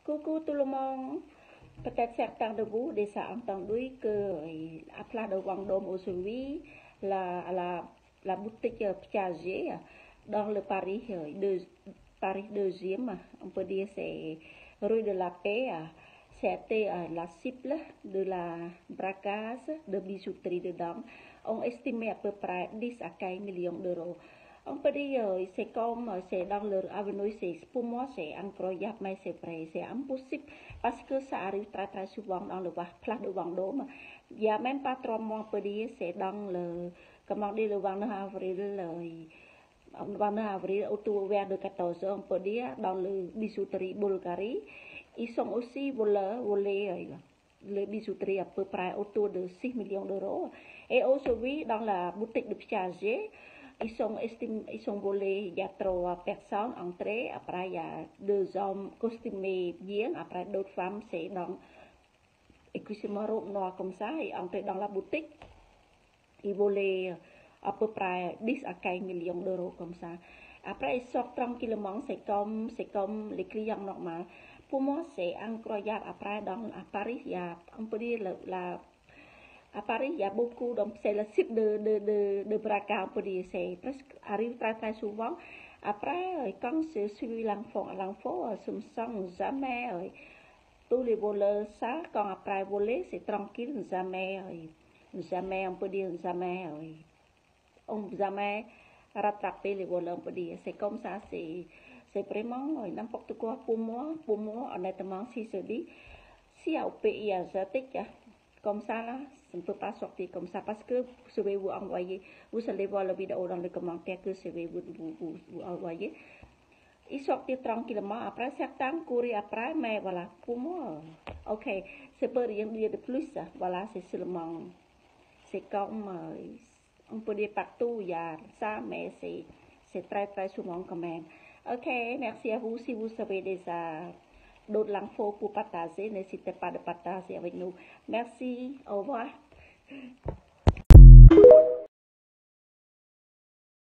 Coucou tout le monde. Peut-être certains de vous déjà entendu que à Place de Vendôme aujourd'hui, la boutique Piaget dans le Paris deuxième, on peut dire c'est rue de la Paix, c'était la cible de la braquage de bijouterie dedans. On estimait à peu près 10 à 15 millions d'euros. On peut dire c'est comme c'est dans leur avenue, pour moi c'est incroyable, mais c'est vrai, c'est impossible parce que ça arrive très très souvent dans le Place de Vendôme. Il n'y a même pas 3 mois, on peut dire, c'est dans le, comment dire, le 29 avril, autour vers de 14 heures, on peut dire, dans le bijouterie Bulgarie. Ils sont aussi volés les bijouteries à peu près autour de 6 millions d'euros. Et aujourd'hui, dans la boutique de Piaget, ils sont volés, il y a 3 personnes entrées, après il y a 2 hommes costumés bien, après d'autres femmes, c'est dans, excusez-moi, robe noire comme ça, et entrées dans la boutique, ils volaient à peu près 10 à 15 millions d'euros comme ça. Après, ils sortent tranquillement, c'est comme les clients normaux. Pour moi, c'est incroyable. Après, à Paris, il y a, on peut dire, à Paris, il y a beaucoup, donc c'est le site de braquage, on peut dire, c'est presque, arrive très très souvent. Après, quand je suis l'info, je me sens jamais, tous les voleurs, ça, quand après voler, c'est tranquille, jamais, on peut dire, jamais rattraper les voleurs, on peut dire. C'est comme ça, c'est vraiment n'importe quoi pour moi, honnêtement, si je dis, si au pays asiatique, comme ça, là, ça ne peut pas sortir comme ça parce que je vais vous envoyer, vous allez voir la vidéo dans les commentaires que je vais vous envoyer. Ils sortent tranquillement, après certains courent après, mais voilà, pour moi, ok, c'est pas rien dire de plus, voilà, c'est seulement, c'est comme, on peut dire partout, il y a ça, mais c'est très très souvent quand même. Ok, merci à vous. Si vous savez déjà d'autres l'info pour partager, n'hésitez pas de partager avec nous. Merci, au revoir.